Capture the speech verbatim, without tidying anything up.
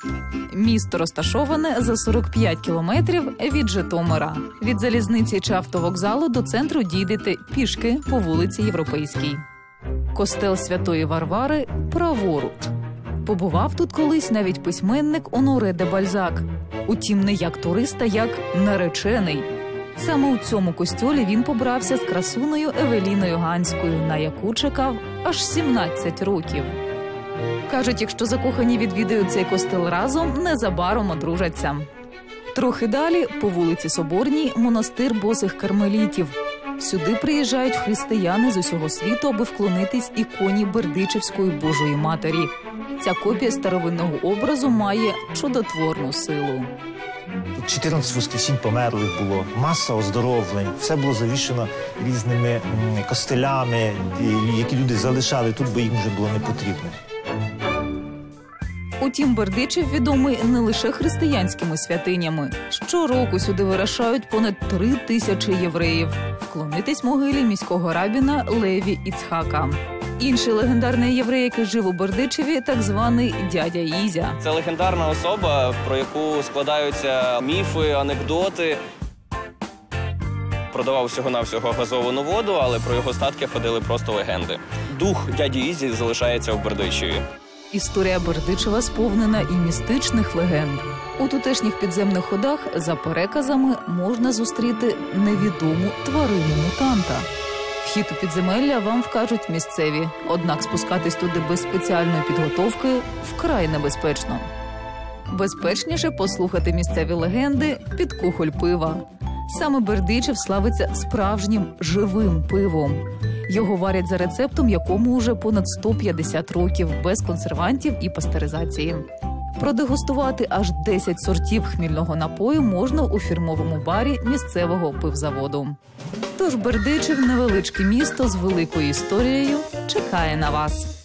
Місто розташоване за сорок п'ять кілометрів від Житомира. Від залізниці чи автовокзалу до центру дійдете пішки по вулиці Європейській. Костел Святої Варвари праворуч. Побував тут колись навіть письменник Оноре де Бальзак. Утім, не як турист, а як наречений. Саме у цьому костьолі він побрався з красунею Евеліною Ганською, на яку чекав аж сімнадцять років. Кажуть, якщо закохані відвідають цей костел разом, незабаром одружаться. Трохи далі, по вулиці Соборній, монастир босих кармелітів. Сюди приїжджають християни з усього світу, аби вклонитись іконі Бердичівської Божої Матері. Ця копія старовинного образу має чудотворну силу. Тут чотирнадцять воскресінь померлих було, маса оздоровлень, все було завішено різними костелями, які люди залишали тут, бо їм вже було не потрібно. Утім, Бердичів відомий не лише християнськими святинями. Щороку сюди вирушають понад три тисячі євреїв. Вклонитись могилі міського рабіна Леві Іцхака. Інший легендарний єврей, який жив у Бердичеві, так званий дядя Ізя. Це легендарна особа, про яку складаються міфи, анекдоти. Продавав всього-навсього газовану воду, але про його статки ходили просто легенди. Дух дяді Ізі залишається в Бердичеві. Історія Бердичева сповнена і містичних легенд. У тутешніх підземних ходах, за переказами, можна зустріти невідому тварину-мутанта. Вхід у підземелля вам вкажуть місцеві, однак спускатись туди без спеціальної підготовки вкрай небезпечно. Безпечніше послухати місцеві легенди під кухоль пива. Саме Бердичев славиться справжнім живим пивом. Його варять за рецептом, якому вже понад сто п'ятдесят років, без консервантів і пастеризації. Продегустувати аж десять сортів хмільного напою можна у фірмовому барі місцевого пивзаводу. Тож Бердичев – невеличке місто з великою історією – чекає на вас.